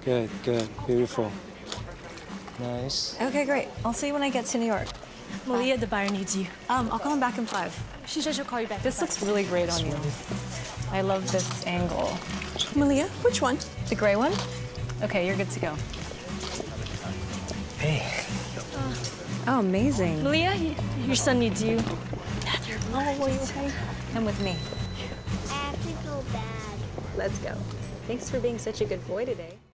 Good, good, beautiful. Nice. Okay, great. I'll see you when I get to New York. Malia, the buyer needs you. I'll call him back in 5. She said she'll call you back. This looks really great on you. I love this angle. Malia, which one? The gray one? Okay, you're good to go. Hey. Oh, amazing. Malia, your son needs you. Oh, are you okay? Come with me. I have to go bad. Let's go. Thanks for being such a good boy today.